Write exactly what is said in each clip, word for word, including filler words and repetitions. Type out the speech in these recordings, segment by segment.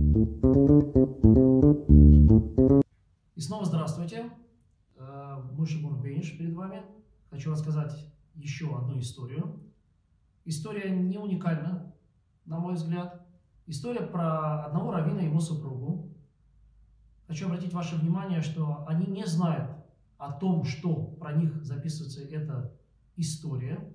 И снова здравствуйте. Мойша Бургбениш перед вами. Хочу рассказать еще одну историю. История не уникальна, на мой взгляд. История про одного раввина и его супругу. Хочу обратить ваше внимание, что они не знают о том, что про них записывается эта история.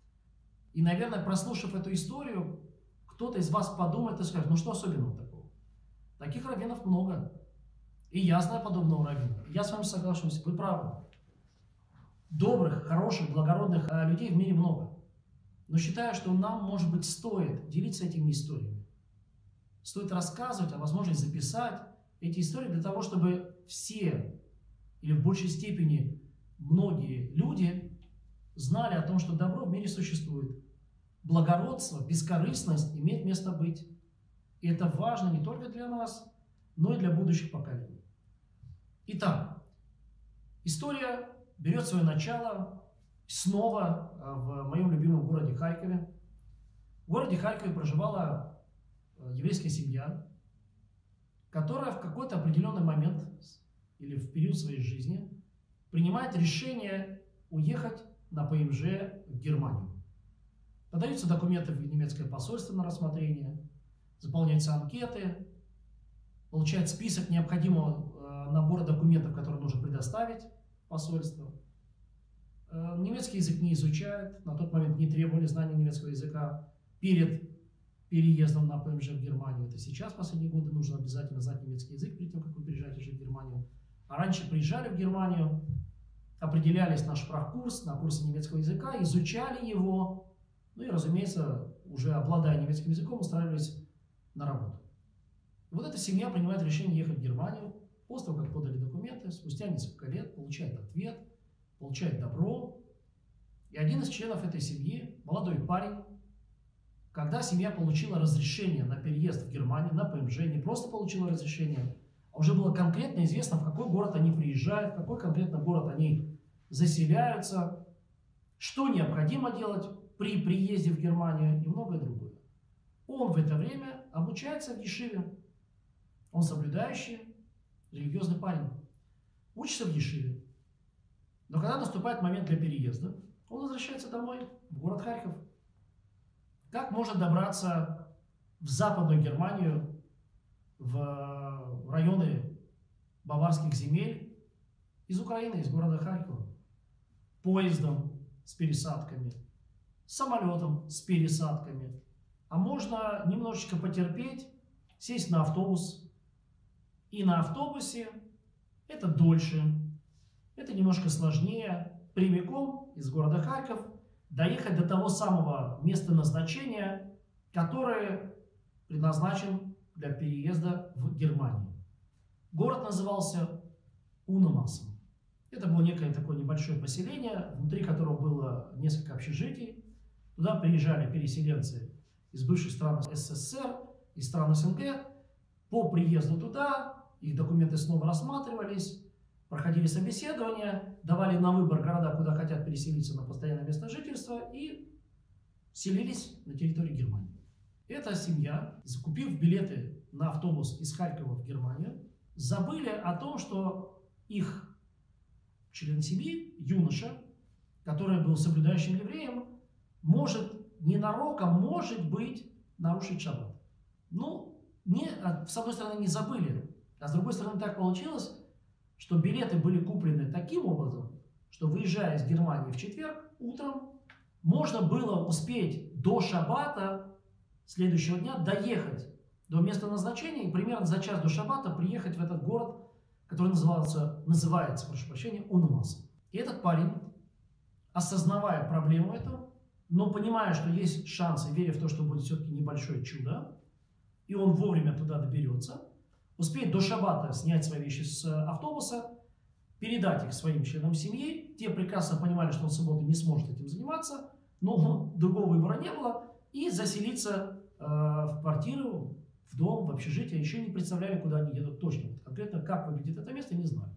И, наверное, прослушав эту историю, кто-то из вас подумает и скажет: ну что особенного такого? Таких раввинов много. И я знаю подобного раввина. Я с вами соглашусь, вы правы. Добрых, хороших, благородных людей в мире много. Но считаю, что нам, может быть, стоит делиться этими историями. Стоит рассказывать, а возможно записать эти истории для того, чтобы все, или в большей степени многие люди знали о том, что добро в мире существует. Благородство, бескорыстность имеет место быть. И это важно не только для нас, но и для будущих поколений. Итак, история берет свое начало снова в моем любимом городе Харькове. В городе Харькове проживала еврейская семья, которая в какой-то определенный момент или в период своей жизни принимает решение уехать на ПМЖ в Германию. Подаются документы в немецкое посольство на рассмотрение, заполняются анкеты, получает список необходимого набора документов, которые нужно предоставить посольству. Немецкий язык не изучают, на тот момент не требовали знания немецкого языка перед переездом на ПМЖ в Германию. Это сейчас, в последние годы, нужно обязательно знать немецкий язык перед тем, как вы приезжаете жить в Германию. А раньше приезжали в Германию, определялись на шпрахкурс, на курсы немецкого языка, изучали его, ну и, разумеется, уже обладая немецким языком, устраивались на работу. И вот эта семья принимает решение ехать в Германию. После того, как подали документы, спустя несколько лет получает ответ, получает добро. И один из членов этой семьи, молодой парень, когда семья получила разрешение на переезд в Германию, на ПМЖ, не просто получила разрешение, а уже было конкретно известно, в какой город они приезжают, в какой конкретно город они заселяются, что необходимо делать при приезде в Германию и многое другое. Он в это время обучается в Ешиве. Он соблюдающий, религиозный парень. Учится в Ешиве. Но когда наступает момент для переезда, он возвращается домой, в город Харьков. Как можно добраться в Западную Германию, в районы баварских земель из Украины, из города Харькова? Поездом с пересадками, самолетом с пересадками. А можно немножечко потерпеть, сесть на автобус. И на автобусе это дольше, это немножко сложнее, прямиком из города Харьков доехать до того самого места назначения, которое предназначен для переезда в Германию. Город назывался Унемассен. Это было некое такое небольшое поселение, внутри которого было несколько общежитий. Туда приезжали переселенцы из бывших стран СССР, из стран СНГ. По приезду туда их документы снова рассматривались, проходили собеседования, давали на выбор города, куда хотят переселиться на постоянное место жительства, и селились на территории Германии. Эта семья, закупив билеты на автобус из Харькова в Германию, забыли о том, что их член семьи, юноша, который был соблюдающим евреем, может ненароком, может быть, нарушить шаббат. Ну, не, с одной стороны, не забыли, а с другой стороны, так получилось, что билеты были куплены таким образом, что, выезжая из Германии в четверг утром, можно было успеть до шаббата следующего дня доехать до места назначения и примерно за час до шаббата приехать в этот город, который назывался, называется, прошу прощения, Унемассен. И этот парень, осознавая проблему эту, но понимая, что есть шансы, веря в то, что будет все-таки небольшое чудо, и он вовремя туда доберется, успеет до шаббата снять свои вещи с автобуса, передать их своим членам семьи. Те прекрасно понимали, что он в субботу не сможет этим заниматься, но другого выбора не было, и заселиться э, в квартиру, в дом, в общежитие. Еще не представляли, куда они едут точно. Конкретно, как выглядит это место, не знаю.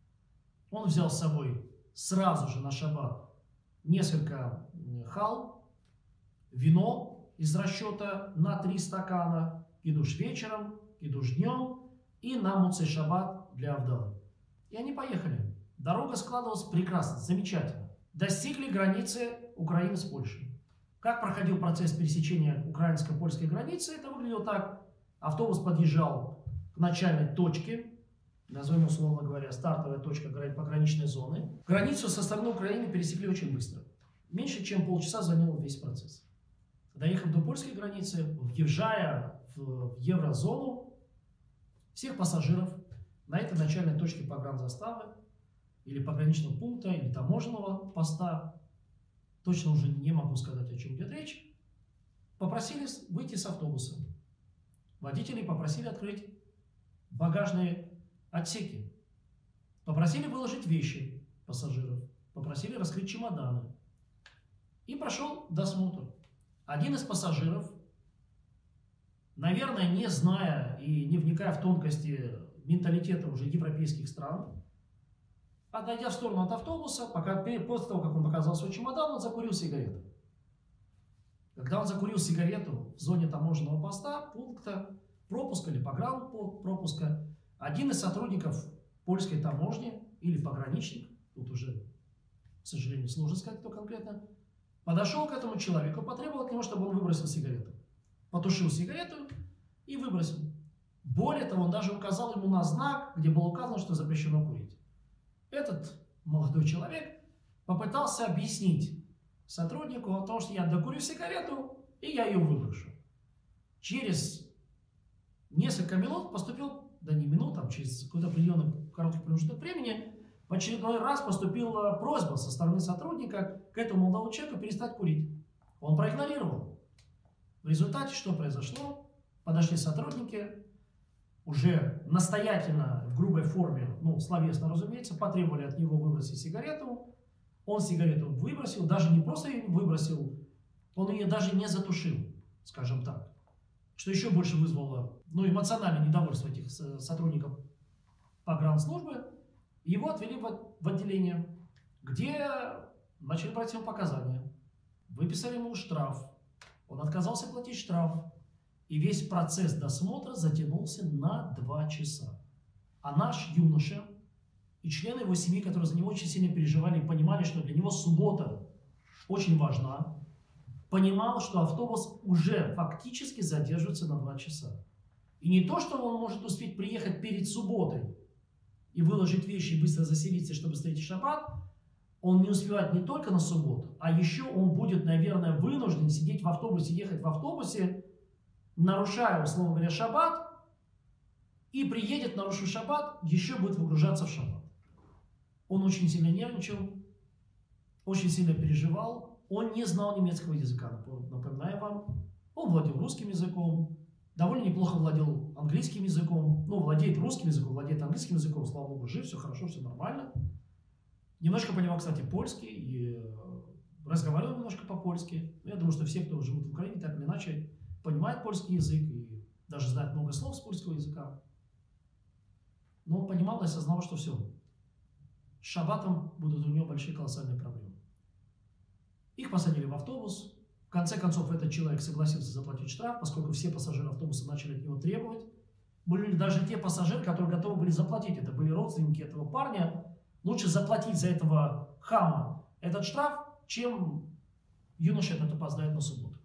Он взял с собой сразу же на шаббат несколько хал, вино из расчета на три стакана, кидуш вечером, кидуш днем и на Муцей Шаббат для Авдалы. И они поехали. Дорога складывалась прекрасно, замечательно. Достигли границы Украины с Польшей. Как проходил процесс пересечения украинско-польской границы? Это выглядело так. Автобус подъезжал к начальной точке, назовем условно говоря, стартовая точка пограничной зоны. Границу со стороны Украины пересекли очень быстро. Меньше чем полчаса занял весь процесс. Доехав до польской границы, въезжая в еврозону, всех пассажиров на этой начальной точке погранзаставы или пограничного пункта, или таможенного поста, точно уже не могу сказать, о чем идет речь, попросили выйти с автобуса. Водителей попросили открыть багажные отсеки. Попросили выложить вещи пассажиров. Попросили раскрыть чемоданы. И прошел досмотр. Один из пассажиров, наверное, не зная и не вникая в тонкости менталитета уже европейских стран, отойдя в сторону от автобуса, пока, после того, как он показал свой чемодан, он закурил сигарету. Когда он закурил сигарету в зоне таможенного поста, пункта пропуска или погранпропуска, один из сотрудников польской таможни или пограничник, тут уже, к сожалению, сложно сказать, кто конкретно, подошел к этому человеку, потребовал от него, чтобы он выбросил сигарету. Потушил сигарету и выбросил. Более того, он даже указал ему на знак, где было указано, что запрещено курить. Этот молодой человек попытался объяснить сотруднику о том, что я докурю сигарету и я ее выброшу. Через несколько минут поступил, да не минут, там через какой-то определенный короткий промежуток времени, в очередной раз поступила просьба со стороны сотрудника к этому молодому человеку перестать курить. Он проигнорировал. В результате что произошло? Подошли сотрудники, уже настоятельно, в грубой форме, ну, словесно, разумеется, потребовали от него выбросить сигарету. Он сигарету выбросил, даже не просто ее выбросил, он ее даже не затушил, скажем так. Что еще больше вызвало, ну, эмоциональное недовольство этих сотрудников погранслужбы. Его отвели в отделение, где начали брать ему показания. Выписали ему штраф. Он отказался платить штраф. И весь процесс досмотра затянулся на два часа. А наш юноша и члены его семьи, которые за него очень сильно переживали и понимали, что для него суббота очень важна, понимал, что автобус уже фактически задерживается на два часа. И не то, что он может успеть приехать перед субботой и выложить вещи и быстро заселиться, чтобы встретить шаббат, он не успевает не только на субботу, а еще он будет, наверное, вынужден сидеть в автобусе, ехать в автобусе, нарушая, условно говоря, шаббат, и приедет, нарушив шаббат, еще будет выгружаться в шаббат. Он очень сильно нервничал, очень сильно переживал, он не знал немецкого языка, напоминаю вам, он владел русским языком, довольно неплохо владел английским языком, ну, владеет русским языком, владеет английским языком, слава богу, жив, все хорошо, все нормально. Немножко понимал, кстати, польский, и разговаривал немножко по-польски. Я думаю, что все, кто живут в Украине, так или иначе, понимает польский язык и даже знает много слов с польского языка. Но он понимал и осознавал, что все, с шаббатом будут у него большие колоссальные проблемы. Их посадили в автобус. В конце концов, этот человек согласился заплатить штраф, поскольку все пассажиры автобуса начали от него требовать. Были даже те пассажиры, которые готовы были заплатить. Это были родственники этого парня. Лучше заплатить за этого хама этот штраф, чем юноша этот опоздает на субботу.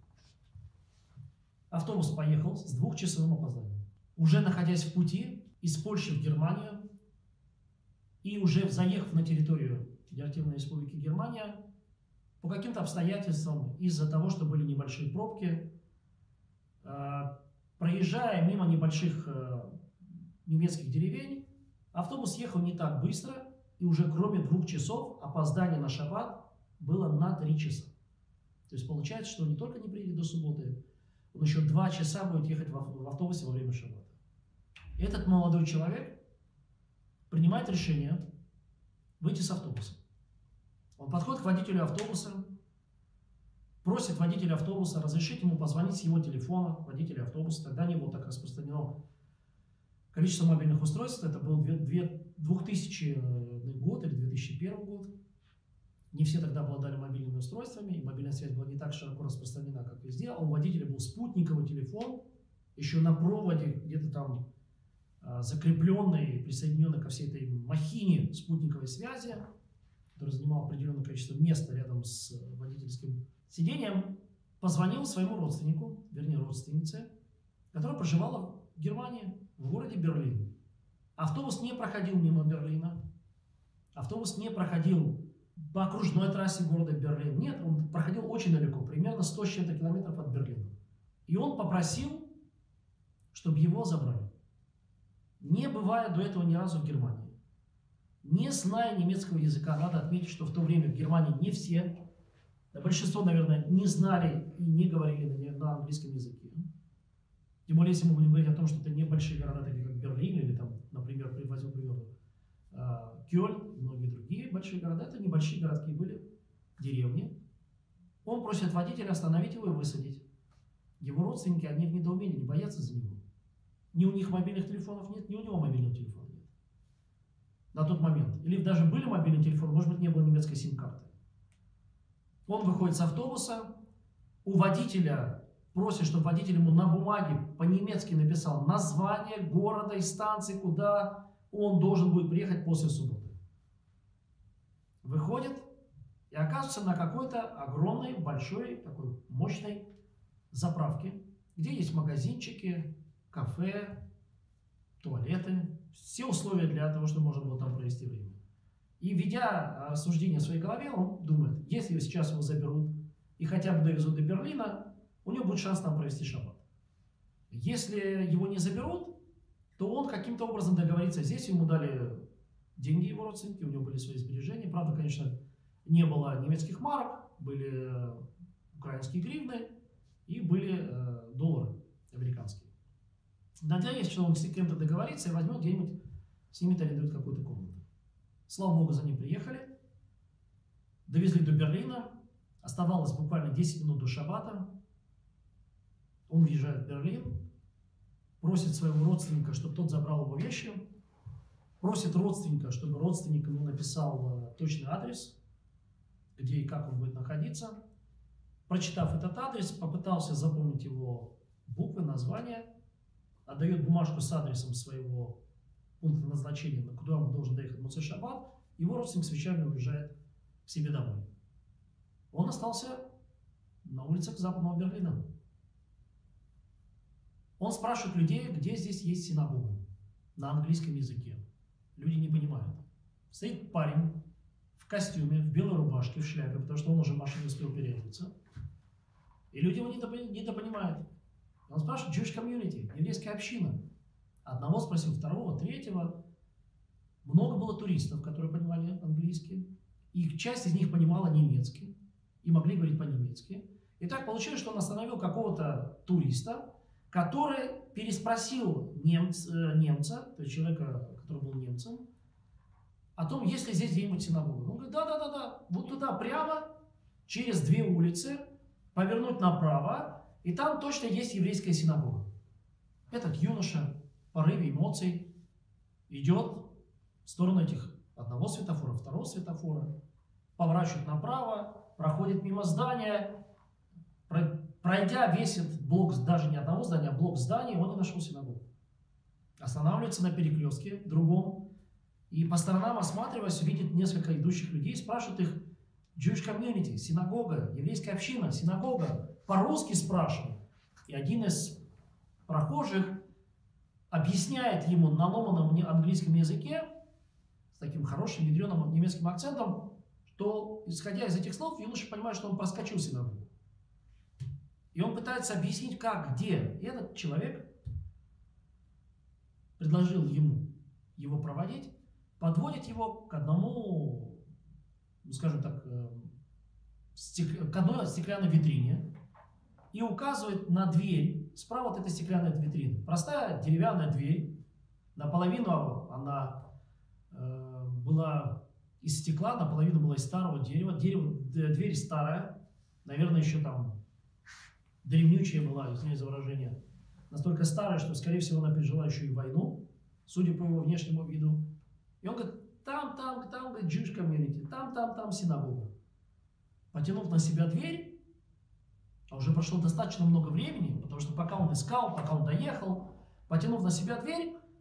Автобус поехал с двухчасовым опозданием. Уже находясь в пути из Польши в Германию и уже заехав на территорию Федеративной Республики Германия, по каким-то обстоятельствам, из-за того, что были небольшие пробки, проезжая мимо небольших немецких деревень, автобус ехал не так быстро, и уже кроме двух часов опоздание на шаббат было на три часа. То есть получается, что он не только не приедет до субботы, он еще два часа будет ехать в автобусе во время шаббата. Этот молодой человек принимает решение выйти с автобуса. Он подходит к водителю автобуса, просит водителя автобуса разрешить ему позвонить с его телефона, водителя автобуса. Тогда не было так распространено количество мобильных устройств. Это был двухтысячный год или две тысячи первый год. Не все тогда обладали мобильными устройствами, и мобильная связь была не так широко распространена, как везде. А у водителя был спутниковый телефон, еще на проводе, где-то там закрепленный, присоединенный ко всей этой махине спутниковой связи, который занимал определенное количество места рядом с водительским сиденьем, позвонил своему родственнику, вернее родственнице, которая проживала в Германии, в городе Берлин. Автобус не проходил мимо Берлина, автобус не проходил по окружной трассе города Берлин. Нет, он проходил очень далеко, примерно сто с чем-то километров от Берлина. И он попросил, чтобы его забрали. Не бывая до этого ни разу в Германии. Не зная немецкого языка, надо отметить, что в то время в Германии не все, да большинство, наверное, не знали и не говорили на английском языке. Тем более, если мы будем говорить о том, что это небольшие города, такие как Берлин, или там, например, возьмем пример, Кёльн и многие другие большие города, это небольшие городки были, деревни. Он просит водителя остановить его и высадить. Его родственники, они в недоумении, не боятся за него. Ни у них мобильных телефонов нет, ни у него мобильного телефона нет. На тот момент. Или даже были мобильные телефоны, может быть, не было немецкой сим-карты. Он выходит с автобуса, у водителя просит, чтобы водитель ему на бумаге по-немецки написал название города и станции, куда он должен будет приехать после субботы. Выходит и оказывается на какой-то огромной, большой, такой мощной заправке, где есть магазинчики, кафе, туалеты, все условия для того, чтобы можно было там провести время. И, ведя рассуждение в своей голове, он думает, если сейчас его заберут и хотя бы довезут до Берлина, у него будет шанс там провести шаббат. Если его не заберут, то он каким-то образом договорится. Здесь ему дали деньги его родственники, у него были свои сбережения. Правда, конечно, не было немецких марок, были украинские гривны и были э, доллары американские. Надеюсь, что он с кем-то договорится и возьмет где-нибудь, снимет, арендует какую-то комнату. Слава Богу, за ним приехали, довезли до Берлина, оставалось буквально десять минут до шаббата. Он въезжает в Берлин, просит своего родственника, чтобы тот забрал его вещи, просит родственника, чтобы родственник ему написал точный адрес, где и как он будет находиться. Прочитав этот адрес, попытался запомнить его буквы, названия, отдает бумажку с адресом своего пункта назначения, на куда он должен доехать в Моцей Шаббат, его родственник с вещами уезжает к себе домой. Он остался на улицах Западного Берлина. Он спрашивает людей, где здесь есть синагога на английском языке. Люди не понимают. Стоит парень в костюме, в белой рубашке, в шляпе, потому что он уже в машине успел переодеться. И люди его недопонимают. Он спрашивает Jewish community, еврейская община. Одного спросил, второго, третьего. Много было туристов, которые понимали английский. И часть из них понимала немецкий и могли говорить по-немецки. И так получилось, что он остановил какого-то туриста, который переспросил немц, немца, то есть человека, который был немцем, о том, есть ли здесь где-нибудь синагога. Он говорит, да-да-да, вот туда прямо, через две улицы, повернуть направо, и там точно есть еврейская синагога. Этот юноша в порыве эмоций идет в сторону этих одного светофора, второго светофора, поворачивает направо, проходит мимо здания, пройдя весь этот блок, даже не одного здания, а блок зданий, он и нашел синагогу. Останавливается на перекрестке другом и по сторонам, осматриваясь, видит несколько идущих людей, спрашивает их Jewish community, синагога, еврейская община, синагога, по-русски спрашивает. И один из прохожих объясняет ему на ломаном английском языке с таким хорошим, ядреным немецким акцентом, что, исходя из этих слов, юноша понимает, что он проскочил синагогу. И он пытается объяснить, как, где. И этот человек предложил ему его проводить, подводит его к одному, скажем так, к одной стеклянной витрине и указывает на дверь. Справа от этой стеклянной витрины. Простая деревянная дверь. Наполовину она э, была из стекла, наполовину была из старого дерева. Дерево, дверь старая, наверное, еще там древнючая была, извиняюсь за выражение, настолько старая, что, скорее всего, она пережила еще и войну, судя по его внешнему виду. И он говорит, там, там, там, говорит, Jewish community, там, там, там синагога. Потянув на себя дверь, а уже прошло достаточно много времени, потому что пока он искал, пока он доехал, потянув на себя дверь,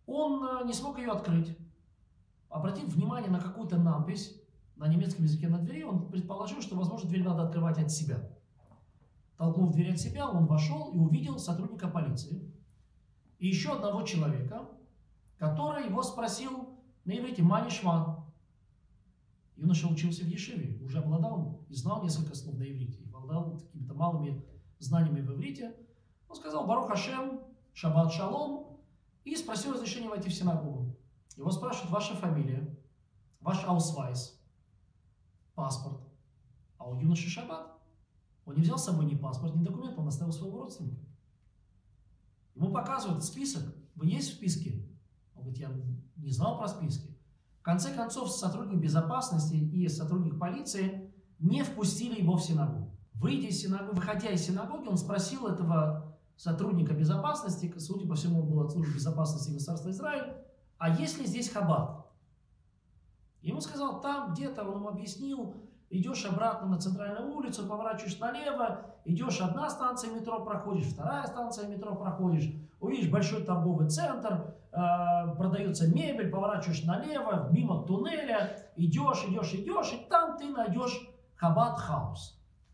он не смог ее открыть. Обратив внимание на какую-то надпись на немецком языке на двери, он предположил, что, возможно, дверь надо открывать от себя. Толкнув дверь от себя, он вошел и увидел сотрудника полиции и еще одного человека, который его спросил на иврите «Манишма». Юноша учился в Ешиве, уже обладал и знал несколько слов на иврите, обладал какими-то малыми знаниями в иврите. Он сказал «Барух Ашем, Шаббат Шалом» и спросил разрешения войти в синагогу. Его спрашивают: ваша фамилия, ваш аусвайс, паспорт. А у юноши шаббат. Он не взял с собой ни паспорт, ни документ, он оставил своего родственника. Ему показывают список. Вы есть в списке? Он говорит: я не знал про списки. В конце концов, сотрудник безопасности и сотрудник полиции не впустили его в синагогу. Выйдя из синагоги, выходя из синагоги, он спросил этого сотрудника безопасности, судя по всему, был от службы безопасности государства Израиль: а есть ли здесь хаббат? Ему сказал: там где-то, он ему объяснил, идешь обратно на центральную улицу, поворачиваешь налево, идешь, одна станция метро проходишь, вторая станция метро проходишь, увидишь большой торговый центр, э, продается мебель, поворачиваешь налево, мимо туннеля, идешь, идешь, идешь, и там ты найдешь Хаббат Хаус.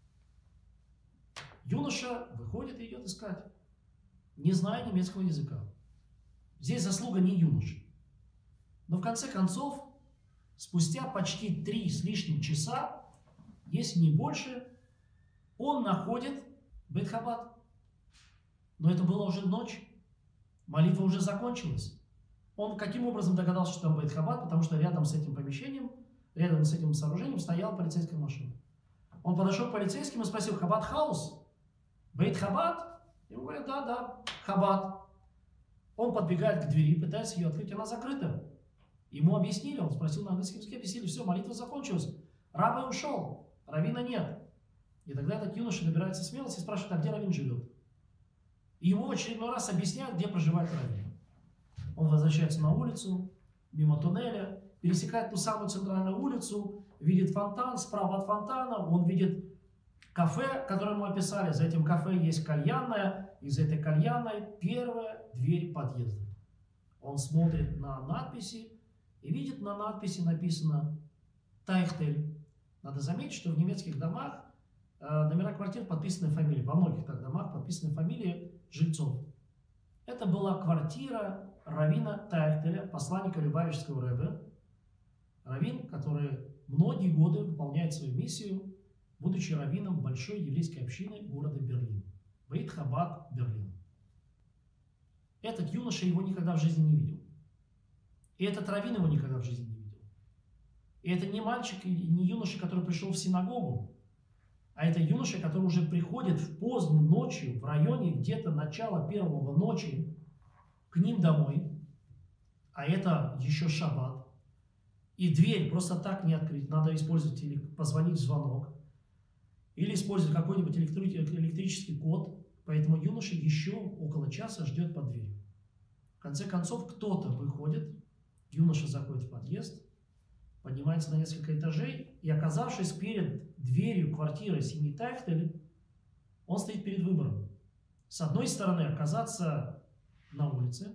Юноша выходит и идет искать, не зная немецкого языка. Здесь заслуга не юноши. Но в конце концов, спустя почти три с лишним часа, если не больше, он находит Бейт Хаббат. Но это была уже ночь, молитва уже закончилась. Он каким образом догадался, что там Бейт Хаббат? Потому что рядом с этим помещением, рядом с этим сооружением стояла полицейская машина. Он подошел к полицейским и спросил: Хаббат Хаус? Бейт Хаббат? Ему говорят: да, да, Хаббат. Он подбегает к двери, пытается ее открыть, она закрыта. Ему объяснили, он спросил на английском языке, объяснили: все, молитва закончилась. Рабби ушел, раввина нет. И тогда этот юноша набирается смелости и спрашивает: а где раввин живет? И ему в очередной раз объясняют, где проживает раввин. Он возвращается на улицу, мимо туннеля, пересекает ту самую центральную улицу, видит фонтан, справа от фонтана он видит кафе, которое ему описали. За этим кафе есть кальянная, и за этой кальянной первая дверь подъезда. Он смотрит на надписи и видит, на надписи написано «Тайхтель». Надо заметить, что в немецких домах э, номера квартир подписаны фамилии. Во многих так домах подписаны фамилии жильцов. Это была квартира раввина Тайхтеля, посланника Любавичского ребе. Раввин, который многие годы выполняет свою миссию, будучи раввином большой еврейской общины города Берлин. Бейт Хаббат, Берлин. Этот юноша его никогда в жизни не видел. И этот раввин его никогда в жизни не видел. И это не мальчик и не юноша, который пришел в синагогу, а это юноша, который уже приходит в позднюю ночью, в районе где-то начала первого ночи, к ним домой, а это еще шаббат. И дверь просто так не открыть, надо использовать или позвонить в звонок, или использовать какой-нибудь электрический код. Поэтому юноша еще около часа ждет под дверью. В конце концов, кто-то выходит, юноша заходит в подъезд, поднимается на несколько этажей, и, оказавшись перед дверью квартиры семьи Тайхтель, он стоит перед выбором. С одной стороны, оказаться на улице,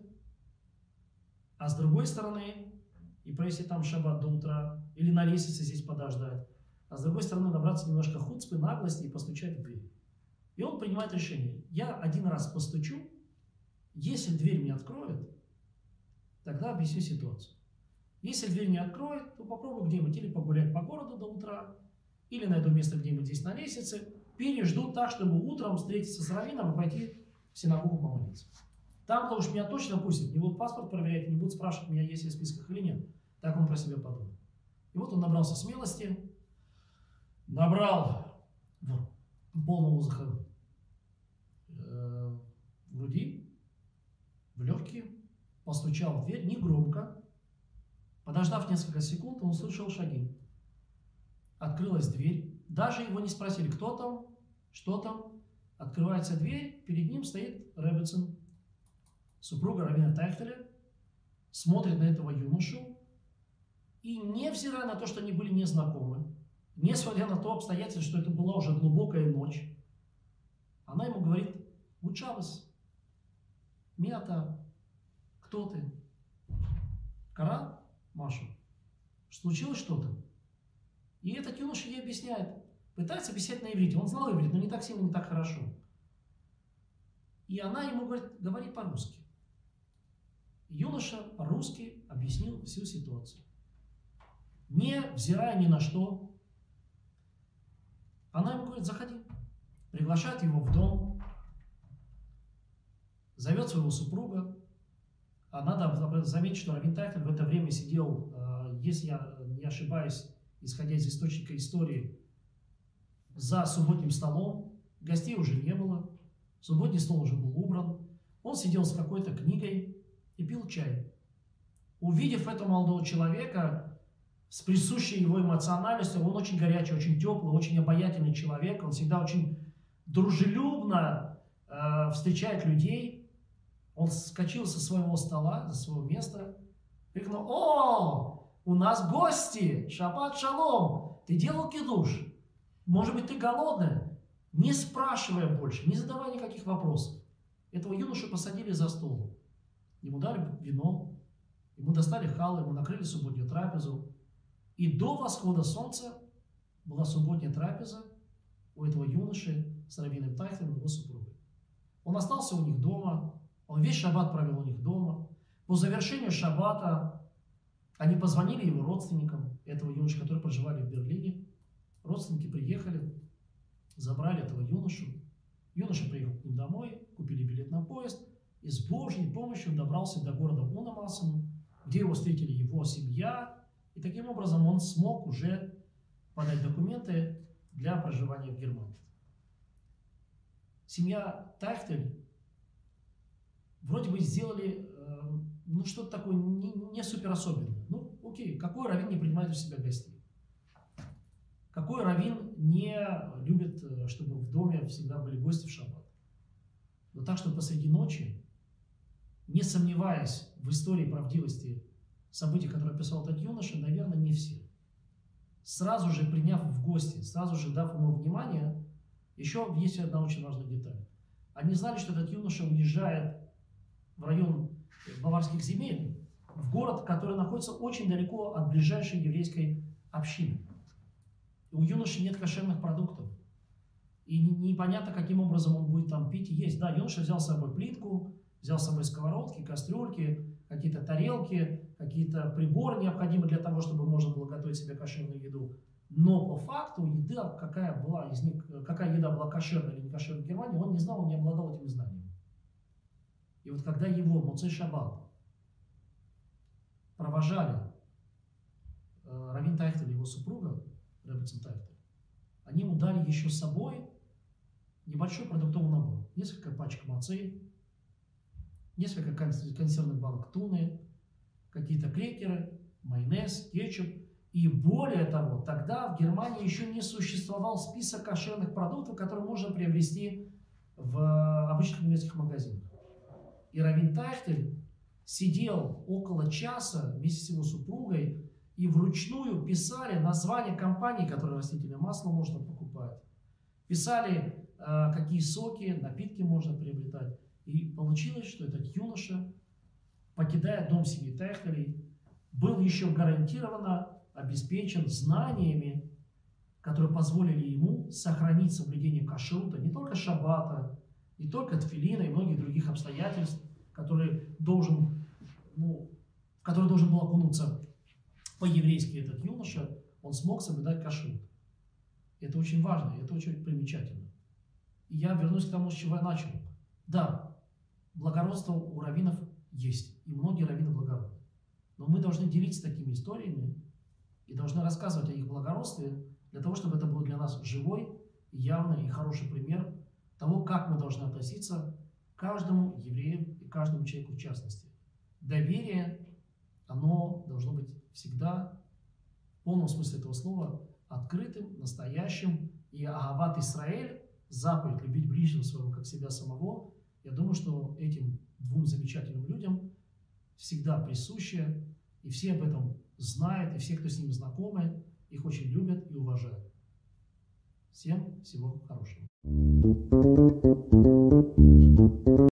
а с другой стороны, и провести там шаббат до утра, или на лестнице здесь подождать, а с другой стороны, набраться немножко хуцпы, наглости и постучать в дверь. И он принимает решение: я один раз постучу, если дверь мне откроет, тогда объясню ситуацию. Если дверь не откроет, то попробую где-нибудь или погулять по городу до утра, или найду место где-нибудь здесь на лестнице, пережду так, чтобы утром встретиться с раввином и пойти в синагогу помолиться. Там-то уж меня точно пустят, не будут паспорт проверять, не будут спрашивать меня, есть ли в списках или нет. Так он про себя подумал. И вот он набрался смелости, набрал полного воздуха э, в груди, в легкие, постучал в дверь негромко. Подождав несколько секунд, он услышал шаги. Открылась дверь. Даже его не спросили, кто там, что там. Открывается дверь, перед ним стоит Реббецин, супруга раввина Тайхтеля, смотрит на этого юношу, и невзирая на то, что они были незнакомы, несмотря на то обстоятельство, что это была уже глубокая ночь, она ему говорит: «Гудшабас, мята, кто ты?» Коран, Маша, случилось что-то. И этот юноша ей объясняет, пытается объяснять на иврите. Он знал иврит, но не так сильно, не так хорошо. И она ему говорит, говори по-русски. Юноша по-русски объяснил всю ситуацию. Не взирая ни на что, она ему говорит, заходи. Приглашает его в дом, зовет своего супруга. А надо заметить, что Равин Тайхтель в это время сидел, если я не ошибаюсь, исходя из источника истории, за субботним столом. Гостей уже не было, субботний стол уже был убран. Он сидел с какой-то книгой и пил чай. Увидев этого молодого человека с присущей его эмоциональностью, он очень горячий, очень теплый, очень обаятельный человек, он всегда очень дружелюбно э, встречает людей. Он вскочил со своего стола, со своего места, крикнул: «О, у нас гости! Шаббат шалом! Ты делал кидуш? Может быть, ты голодная?» Не спрашивая больше, не задавая никаких вопросов, этого юношу посадили за стол. Ему дали вино, ему достали халы, ему накрыли субботнюю трапезу. И до восхода солнца была субботняя трапеза у этого юноши с Равином Тайхтелем и его супругой. Он остался у них дома, он весь шаббат провел у них дома. По завершению шаббата они позвонили его родственникам, этого юноши, которые проживали в Берлине. Родственники приехали, забрали этого юношу. Юноша приехал к ним домой, купили билет на поезд и с Божьей помощью добрался до города Унамасен, где его встретили его семья. И таким образом он смог уже подать документы для проживания в Германии. Семья Тайхтель вроде бы сделали э, ну, что-то такое не, не супер особенное. Ну, окей, какой раввин не принимает у себя гостей? Какой раввин не любит, чтобы в доме всегда были гости в шаббат? Но так, что посреди ночи, не сомневаясь в истории правдивости событий, которые описал этот юноша, наверное, не все. Сразу же приняв в гости, сразу же дав ему внимание, еще есть одна очень важная деталь. Они знали, что этот юноша уезжает в район баварских земель, в город, который находится очень далеко от ближайшей еврейской общины. У юноши нет кошерных продуктов. И непонятно, каким образом он будет там пить и есть. Да, юноша взял с собой плитку, взял с собой сковородки, кастрюльки, какие-то тарелки, какие-то приборы необходимые для того, чтобы можно было готовить себе кошерную еду. Но по факту еда, какая была из них, какая еда была кошерная или не кошерная в Германии, он не знал, он не обладал этими знаниями. И вот когда его Моцей Шаббат провожали э, Равин Тайхтель и его супруга, Ребецин Тайхтель, они ему дали еще с собой небольшой продуктовый набор. Несколько пачек мацей, несколько консервных банок туны, какие-то крекеры, майонез, кетчуп. И более того, тогда в Германии еще не существовал список кошерных продуктов, которые можно приобрести в обычных немецких магазинах. И Равин Тайхтель сидел около часа вместе с его супругой и вручную писали названия компаний, которые растительное масло можно покупать. Писали, э, какие соки, напитки можно приобретать. И получилось, что этот юноша, покидая дом семьи Тайхтелей, был еще гарантированно обеспечен знаниями, которые позволили ему сохранить соблюдение кашрута, не только шаббата, не только тфилина и многих других обстоятельств, которые должен, ну, в которые должен был окунуться по-еврейски этот юноша, он смог соблюдать кашрут. Это очень важно, это очень примечательно. И я вернусь к тому, с чего я начал. Да, благородство у раввинов есть, и многие раввины благородны. Но мы должны делиться такими историями и должны рассказывать о их благородстве, для того, чтобы это был для нас живой, явный и хороший пример того, как мы должны относиться к каждому еврею и каждому человеку в частности. Доверие, оно должно быть всегда, в полном смысле этого слова, открытым, настоящим. И Агават Исраэль, заповедь любить ближнего своего, как себя самого, я думаю, что этим двум замечательным людям всегда присуще, и все об этом знают, и все, кто с ними знакомы, их очень любят и уважают. Всем всего хорошего.